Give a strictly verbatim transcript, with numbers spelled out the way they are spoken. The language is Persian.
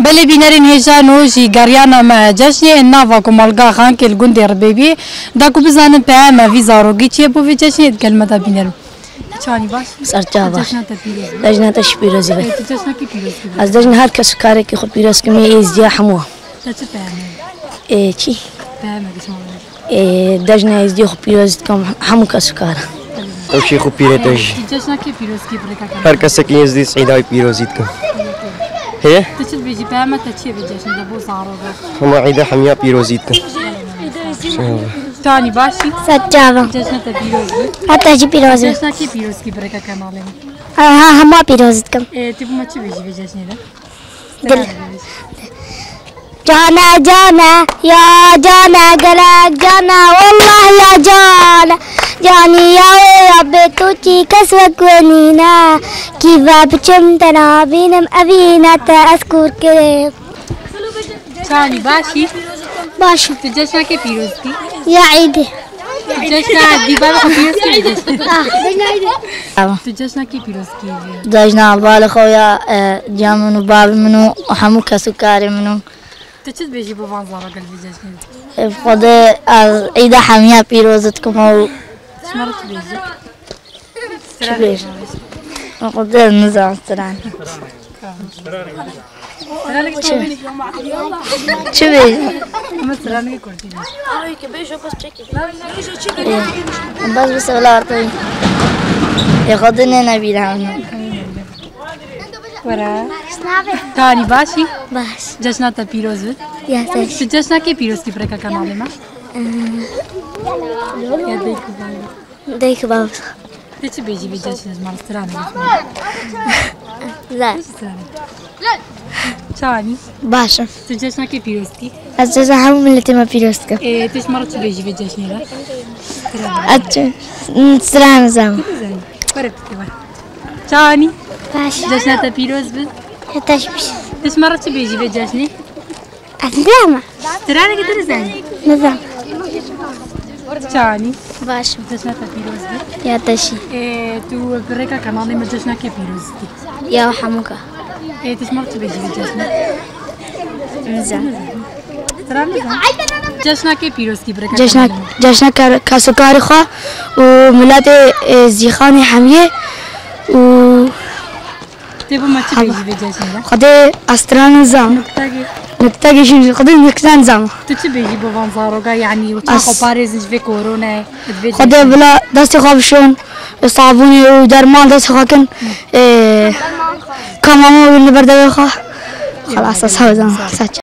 بله بینرین هجا نوجی گریانا ما جشنی ناوا کمالگا خان که الگون در بیبی دا کو بزنن په ما ویزا روگی چیه بو وی جشنی کلمه تا بینرم چانی باش سرچا باش جشن تا پیروز لجنه تا پیروزی به جشن کی پیروز از لجنه هر کس کاری که خود پیروز کمی از جا حمو تا چه فهمی ای چی فهمی اسمه ای لجنه از جا خود پیروز کم حمو کس کار تو شی خود پیروز جشن کی پیروز کی برکا هر کس کی از دی سعیدای پیروزیت کن هی تا چه بیجی فهمه تا چیه بجشن دا بو زاروگا هم عیده حمیا پیروزیت کن چانی باشی سرچا با جشن تا پیروز حتی چی پیروزی جشن کی پیروز کی برکا کاناله ها همه پیروزیت کم تی بو ما چه بیجی بجشن دا دل جانا جانا يا جانا قلق جانا والله يا جانا جاني يا ربي توتي كسوك ونينا كيف بچم تنابينم أبينا تأذكر كريم چانی باشی باش تو جشن کی پیروز کی يا عيدي جشن دیوار کو پیروز کی جشن تو جشن کی پیروز کی لجنه البال خویا جامنو باب منو حمو کس کاری منو تو چه بیجی بو وان زارا قلبی جشن خود از عید حمیا پیروزت کم و شمارت بیجی چه بیجی خود نظام سران چه بیجی ما سرانه کرتی بس بس ولا ارتوی یه خود نه نبیرم ورا تانی باشی باش جشن تا پیروز بود يا سيدي تو جشن کی پیروز کی برکا کاناله ما یا دیکھ ديك بابا تو چه بیجی بی جشن از مال سرانه لا چانی باش تو جشن کی پیروز کی أجازة هم ملتي ما بيروسكا تو شمارت چه بیجی بی جشن را أج سلام زام زين فرقت كمان چانی باش جشن تا پیروز بود تشبش تو شمارت چه بیجی بی جشن أسلامة سرانه کی زين نظام چانی باش جشن تا پیروز بود يا تشي تو برکا کاناله ما جشن کی پیروز کی يا حموكا تو شمارت چه بیجی بی جشن نظام جشن کی پیروز کی برکت جشن جشن کسکاری خوا و ملت زیخان حمیه و تی بو ما چه بیجی بی جشن خود استران نظام تاگی نکته گیشین خود نکته نظام تو چه بیجی بو وان زاروگا یعنی و چه خو پاریزش به کرونا خود بلا دست خوابشون صابونی و درمان دست خواکن کامامو بینه برده بخوا خلاص اصحاب زمان